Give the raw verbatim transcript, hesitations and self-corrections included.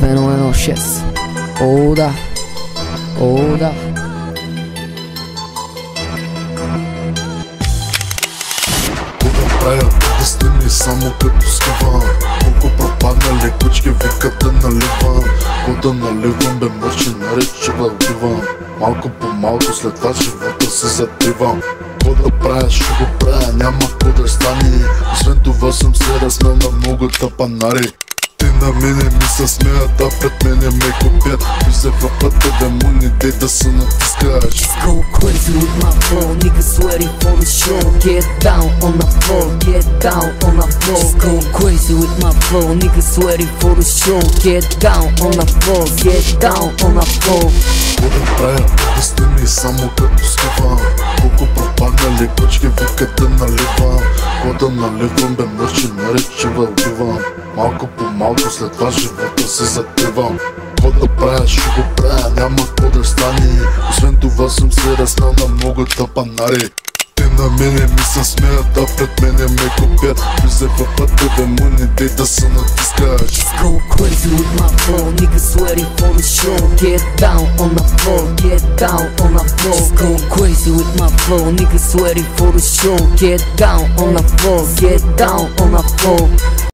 едно едно шест. О, да. О, да. Правя да сними само като скаван. Колко пропаднали кучки викат да наливам. Кода наливам, бе мърчи нарече да убивам. Малко по малко след това живота се затривам. Ко да правя, ще го правя, няма ко да стане. Освен това съм се размел на много тъпанари. Те на мене ми се смеят, а пред мене ме копят. И се въпът демони, дей да се натискаш. Go crazy with my flow, niggas ready for the show. Get down on the floor, get down on the floor. Just go crazy with my flow, niggas ready for the show. Get down on the floor, get down on the floor. Ко да правя, да сними само като скаван. Колко пропаднали кучки викат да наливам. Ко да наливам, бе мърчи нарече да убивам. Малко по малко след това живота се затривам. Ко да правя, ще го правя, няма ко да стане. Освен това съм се размел на много тъпанари. Те на мене ми се смеят, а пред мене ме копят. Влезе в пътя демони, дей да се натискаш. Just go crazy with my flow, niggas ready for the show. Get down on the floor, get down on the floor. Just go crazy with my flow, niggas ready for the show. Get down on the floor, get down on the floor.